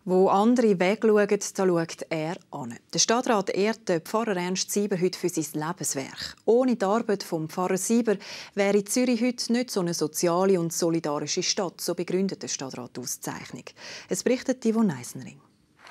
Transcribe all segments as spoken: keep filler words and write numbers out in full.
Wo andere wegschauen, da schaut er an. Der Stadtrat ehrt den Pfarrer Ernst Sieber heute für sein Lebenswerk. Ohne die Arbeit vom Pfarrer Sieber wäre Zürich heute nicht so eine soziale und solidarische Stadt, so begründet der Stadtrat die Auszeichnung. Es berichtet Yvonne Eisenring.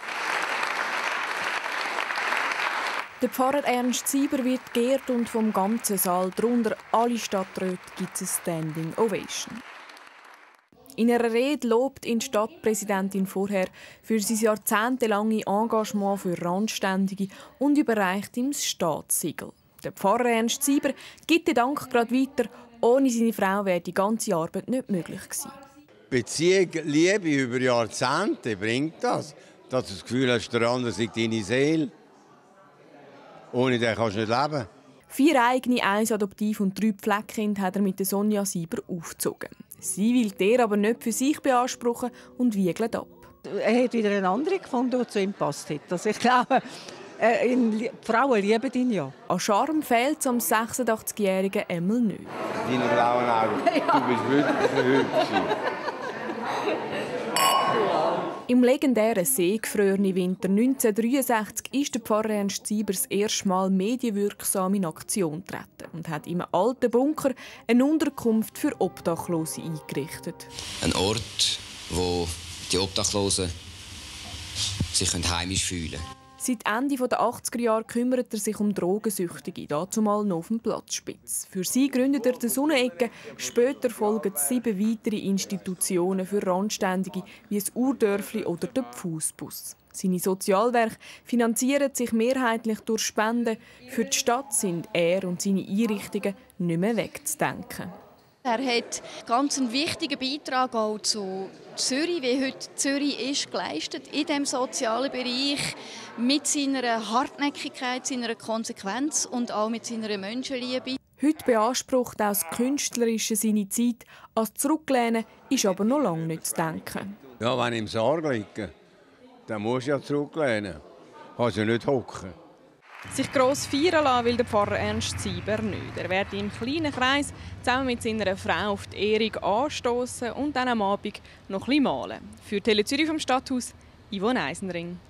Der Pfarrer Ernst Sieber wird geehrt und vom ganzen Saal, darunter alle Stadträte, gibt es eine Standing Ovation. In einer Rede lobt ihn Stadtpräsidentin vorher für sein jahrzehntelange Engagement für Randständige und überreicht ihm das Staatssiegel. Der Pfarrer Ernst Sieber gibt den Dank gerade weiter. Ohne seine Frau wäre die ganze Arbeit nicht möglich gewesen. Beziehung, Liebe über Jahrzehnte bringt das, dass du das Gefühl hast, der andere sei deine Seele. Ohne den kannst du nicht leben. Vier eigene, eins Adoptiv- und drei Pflegekinder hat er mit Sonja Sieber aufgezogen. Sie will er aber nicht für sich beanspruchen und wiegelt ab. Er hat wieder eine andere gefunden, die zu ihm passt hat. Also ich glaube, äh, die Frauen lieben ihn ja. An Charme fehlt es am sechsundachtzigjährigen Emil nicht. Deine blauen Augen, ja. Du bist wirklich hübsch. Im legendären seegefrorenen Winter neunzehnhundertdreiundsechzig ist der Pfarrer Ernst Sieber das erste Mal medienwirksam in Aktion getreten und hat im alten Bunker eine Unterkunft für Obdachlose eingerichtet. Ein Ort, wo die Obdachlosen sich heimisch fühlen können. Seit Ende der achtziger Jahre kümmert er sich um Drogensüchtige, dazumal noch auf dem Platzspitz. Für sie gründet er die Sonnenecke. Später folgen sieben weitere Institutionen für Randständige, wie das Urdörfli oder der Pfußbus. Seine Sozialwerke finanzieren sich mehrheitlich durch Spenden. Für die Stadt sind er und seine Einrichtungen nicht mehr wegzudenken. Er hat ganz einen wichtigen Beitrag auch zu Zürich, wie heute Zürich ist, geleistet in diesem sozialen Bereich mit seiner Hartnäckigkeit, seiner Konsequenz und auch mit seiner Menschenliebe. Heute beansprucht auch das Künstlerische seine Zeit. Als Zurücklehnen ist aber noch lange nicht zu denken. Ja, wenn im Sarg liegt, dann musst du ja zurücklehnen. Kannst du nicht hocken. Sich gross feiern lassen will der Pfarrer Ernst Sieber nicht. Er wird im kleinen Kreis zusammen mit seiner Frau auf die Ehrung anstoßen und dann am Abend noch ein bisschen malen. Für Tele Zürich vom Stadthaus, Yvonne Eisenring.